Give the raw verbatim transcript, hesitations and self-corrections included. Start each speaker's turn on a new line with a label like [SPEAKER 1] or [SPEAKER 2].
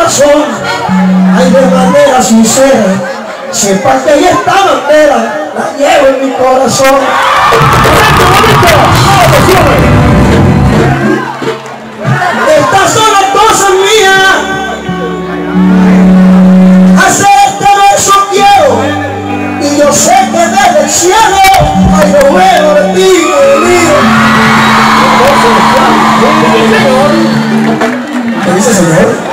[SPEAKER 1] corazón, ay, de manera sincera, sepa que ella esta bandera la llevo en mi corazón. Estas son las cosas mías, hacer este verso quiero, y yo sé que desde el cielo hay lo bueno de ti, de mí. ¿Qué dice el Señor?